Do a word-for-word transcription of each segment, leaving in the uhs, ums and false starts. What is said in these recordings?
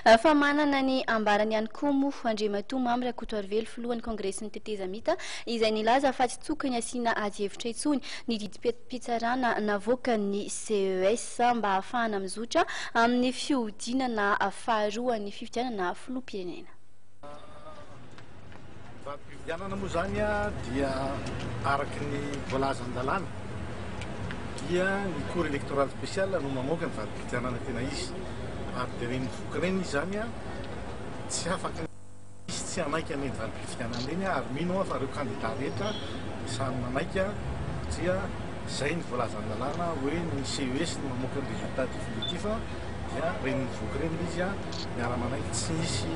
fa manana ny ambarany ihany koa mofo Andriamatoa Mamy Rakotoarivelo filohan'ny kongresin'ny tetezamita izay nilaza fa tsy tokony asiana ady hevitra intsony ny didim-pitsarana navoaka ny C E S mba ahafahana mizotra amin'ny fiodinana faharoa ny fifidianana filoham-pirenena. Fifidianana moa zany dia araky ny voalaza an-dalàna dia ny cour électoral spécial no mamoaka ny valim-pifidianana tena izy ary dia reny voky reny izy zany a tsy afaka izy tsy hanaiky any valim-pifidianana reny ary mino fa reo candidat rehetra samy manaika satria zay ny voalaza an-dalàna hoe ny C E S no mamoaka ny résultat définitif dia reny voky reny izy a miara-manaiky tsy misy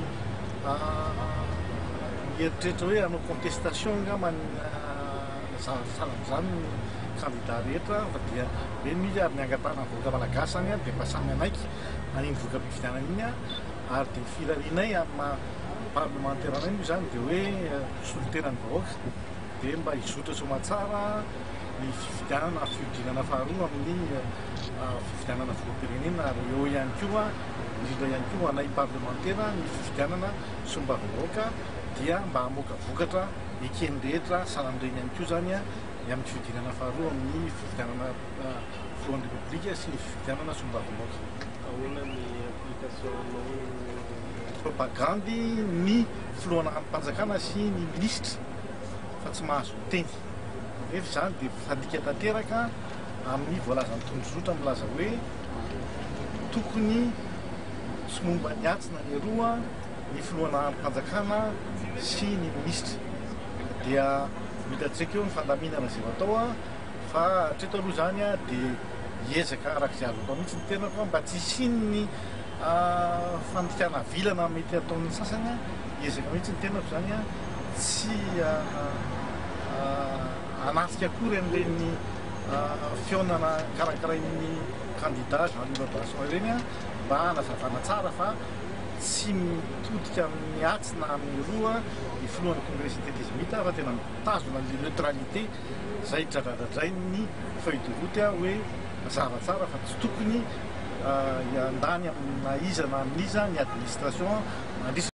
mieritreritra hoe hanao contestation angamba salam'izany ny candidat rehetra fa dia reny izy ary miangatana voka malagasy any dia mba samy anaiky an'iny voka-pifidianana iny a ary dia filalianay amin'ny parlementaire anay moa zany dia hoe solontenan'ny vahoaka dia mba hizotra soamantsara ny fifidianana fiodinana faharoa amin'ny fifidianana filoham-pirenena ary eo ihany koa indrindra ihany koa anay parlementaire ny fifidianana somba-vahoaka dia mba hamoaka vokatra ekeny rehetra salamireny ihany koa zany a amin'ny fiodinana faharoa amin'ny fifidianana filohan'ny repoblika sy ny fifidianana somba-vahoaka. Ahoana ny application propagandy ny filohana mpanjakana sy ny ministra fa tsy mahazo teny nefa zany dia fadika tanteraka amin'ny voalazan'ny tondrozotra milaza hoe tokony tsy momba ny atsina ny roa ny filohana mpanjakana sy ny ministra dia mitatsika eo ny fandaminana zay atao fa hatreto aloha zany a dia hiezaka arak'izay azo atao mihitsy ny tenako mba tsy isinony fandikana vilana mety ataon'ny sasany hiezaka mihitsy ny tenako zany a tsy anatsika akory an'ireny fionana karakarain'ny candidat Jean-Louis Labrason ireny a mba hanazavana tsara fa tsy mitodika amin'ny atsina amin'ny roa ny filohan'ny kongresin'ny tetezamita fa tena mitazona ny neutralité zay dradradradrainy ny feuille de route hoe mazava tsara fa tsy tokony handany amina iza na amin'iza ny administration